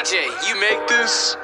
DJ, you make this?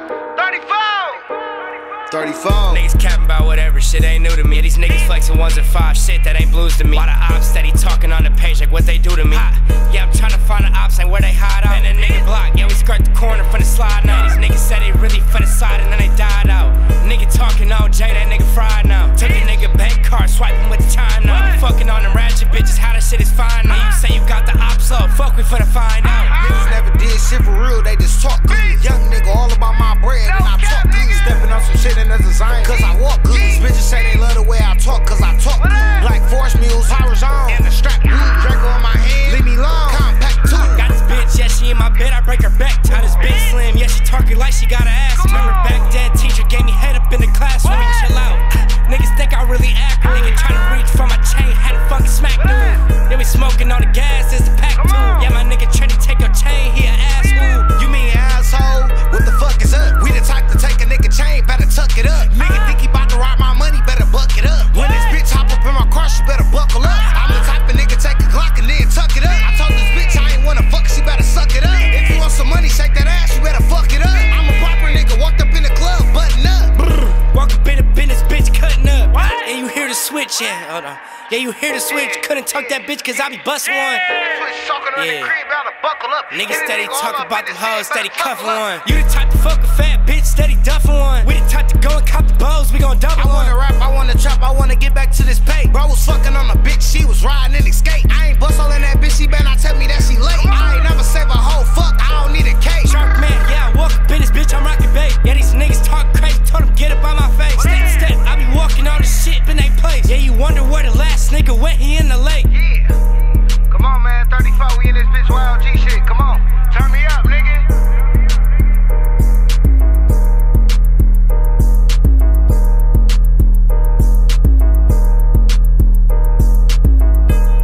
34. Niggas capping about whatever, shit ain't new to me. These niggas flexing ones and fives, shit that ain't blues to me. Why the ops steady talking on the page like what they do to me? Yeah, I'm tryna find the ops and where they hide out. And a nigga block, yeah, we skirt the corner from the slide now. These niggas said they really for the side and then they died out. Nigga talking all J, that nigga fried now. Took a nigga bank card, swiping with the time now. You fucking on them ratchet bitches, how that shit is fine now. You say you got the ops up, fuck we finna find out. Niggas never did shit for real, they just talk good. Young nigga all about my bread and I talk good. Stepping on some shit in the design, cause I walk good. These bitches say they love the way I talk, cause I talk good. Like force mules, horizontal, and the strap blue. Draco on my hand, leave me long, compact too. Got this bitch, yeah, she in my bed, I break her back. Got this bitch slim, yeah, she talking like she got an ass. Remember back then, teacher gave me head up in the class for me, chill out. Niggas think I really act, nigga tryna reach for my chain, had a fucking smack dude. Then we smoking all the gas, it's the pack too. Yeah, my nigga tryna take your chain, he an asshole. You mean asshole? What the fuck is up? We the type to take a nigga chain, better tuck it up. Nigga think he bout to rob my money, better buck it up. When this bitch hop up in my car, she better buckle up. I'm the type of nigga take a Glock and then tuck it up. I told this bitch I ain't wanna fuck, she better suck it up. If you want some money, shake that ass, you better fuck it up. I'm a proper nigga, walked up in the club, button up. Walk up in the business, bitch cutting up. And you hear the switch, yeah, hold on. Yeah, you hear the switch, couldn't tuck that bitch cause I be bustin' one. Yeah. Niggas steady talk about them hoes, steady cuffin' one. You the type to fuck a fat bitch, steady duffin' one. We the type to go and cop the bows, we gon' double one. I wanna rap, I wanna trap, I wanna get back to this pay. Bro was fucking on a bitch, she was riding in the skate. I ain't bust all in that bitch, she better not tell me that she late. I ain't never save a hoe, fuck, I don't need a cake.